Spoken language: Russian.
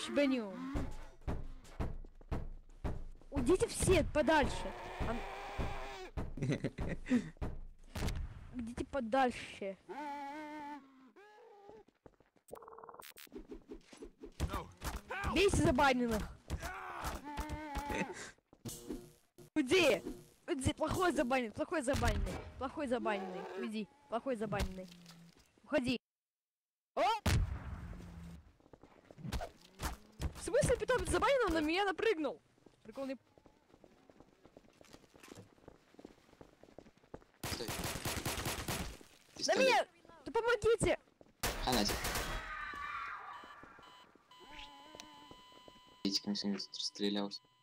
Флешбеню. Уйдите все подальше. Идите подальше. Бейте забаненных. Уйди. Уйди. Плохой забаненный. Плохой забаненный. Плохой забаненный. Уйди. Плохой забаненный. Уходи. О! В смысле питомец забаненный, на меня напрыгнул? Прикольный. Стой. На Пистолет. меня! Да помогите! Ханать. Видите, как сегодня расстрелялся.